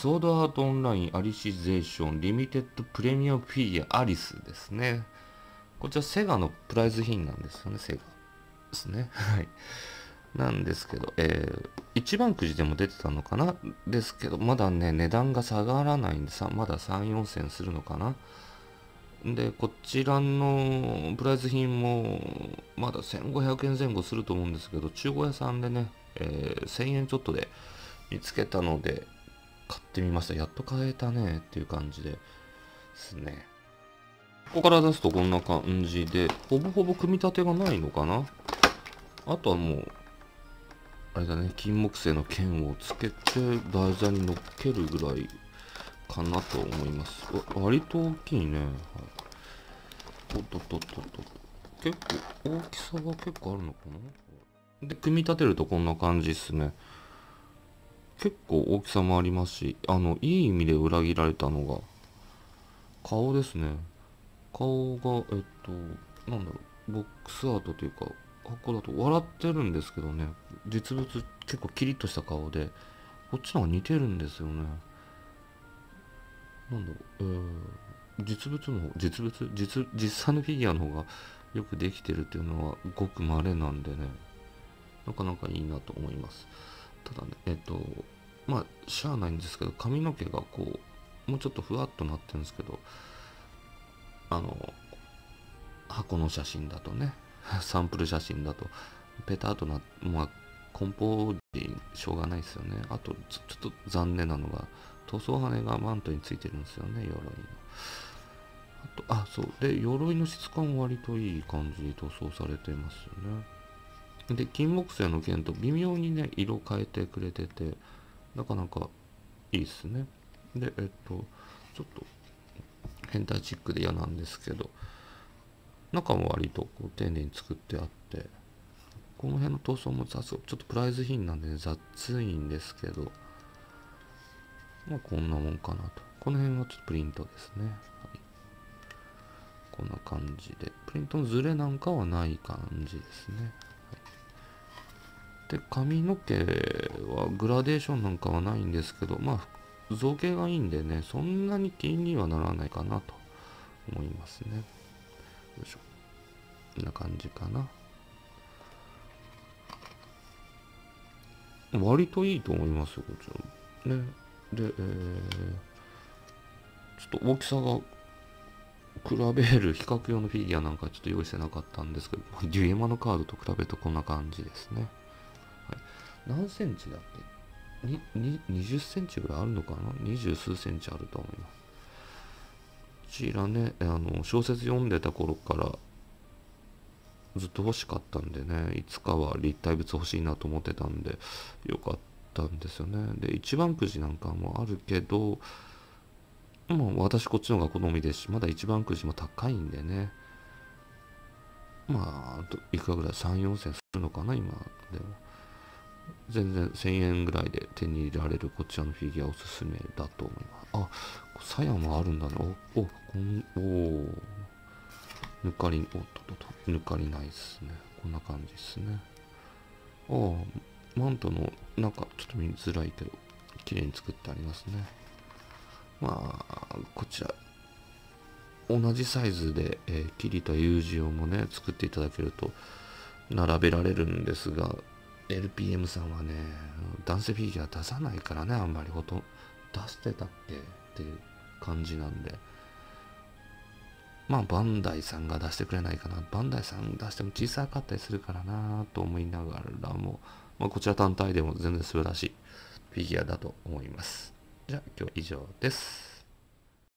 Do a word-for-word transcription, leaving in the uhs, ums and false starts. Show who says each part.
Speaker 1: ソードアートオンラインアリシゼーションリミテッドプレミアムフィギュアアリスですね。こちらセガのプライズ品なんですよね、セガですね。はい。なんですけど、えー、一番くじでも出てたのかなですけど、まだね、値段が下がらないんでさ、まださん、よんせんするのかな。で、こちらのプライズ品もまだせんごひゃくえん前後すると思うんですけど、中古屋さんでね、えー、せんえんちょっとで見つけたので、買ってみました。やっと買えたねっていう感じですね。ここから出すとこんな感じで、ほぼほぼ組み立てがないのかな。あとはもう、あれだね、金木犀の剣をつけて台座に乗っけるぐらいかなと思います。割と大きいね。はい、おっとっとっとっと。結構、大きさが結構あるのかな。で、組み立てるとこんな感じですね。結構大きさもありますし、あの、いい意味で裏切られたのが、顔ですね。顔が、えっと、なんだろう、ボックスアートというか、箱だと笑ってるんですけどね、実物結構キリッとした顔で、こっちの方が似てるんですよね。なんだろう、えー、実物の方、実物実、実際のフィギュアの方がよくできてるっていうのはごく稀なんでね、なかなかいいなと思います。ただね、えっと、まあ、しゃあないんですけど、髪の毛がこう、もうちょっとふわっとなってるんですけど、あの、箱の写真だとね、サンプル写真だと、ペタッとな、まあ、梱包でしょうがないですよね。あと、ちょっと残念なのが、塗装羽がマントについてるんですよね、鎧の。あと、あ、そう。で、鎧の質感は割といい感じに塗装されていますよね。で、金木犀の剣と微妙にね、色変えてくれてて、なかなかいいですね。で、えっと、ちょっと変態チックで嫌なんですけど、中も割とこう丁寧に作ってあって、この辺の塗装も雑、ちょっとプライズ品なんでね、雑いんですけど、まあこんなもんかなと。この辺はちょっとプリントですね。はい、こんな感じで。プリントのズレなんかはない感じですね。はい、で、髪の毛はグラデーションなんかはないんですけど、まあ造形がいいんでね、そんなに気にはならないかなと思いますね。よいしょ。こんな感じかな。割といいと思いますよ、こちら。ね。で、えー、ちょっと大きさが比べる比較用のフィギュアなんかちょっと用意してなかったんですけど、デュエマのカードと比べるとこんな感じですね。はい、何センチだっけにににじゅっセンチぐらいあるのかな、二十数センチあると思います。こちらね、あの小説読んでた頃からずっと欲しかったんでね、いつかは立体物欲しいなと思ってたんでよかったんですよね。で、一番くじなんかもあるけど、もう私こっちの方が好みですし、まだ一番くじも高いんでね、まあいくらぐらいさん、よんせんするのかな今でも。全然せんえんぐらいで手に入れられるこちらのフィギュアおすすめだと思います。あ、鞘もあるんだな。お、お、こん、お抜かり、おっとっとと、抜かりないですね。こんな感じですね。ああ、マントの中、ちょっと見づらいけど、綺麗に作ってありますね。まあ、こちら、同じサイズで、えー、キリと有事用もね、作っていただけると、並べられるんですが、エルピーエム さんはね、男性フィギュア出さないからね、あんまりほとんど出してたっけっていう感じなんで、まあバンダイさんが出してくれないかな。バンダイさん出しても小さかったりするからなと思いながらも、まあ、こちら単体でも全然素晴らしいフィギュアだと思います。じゃあ今日は以上です。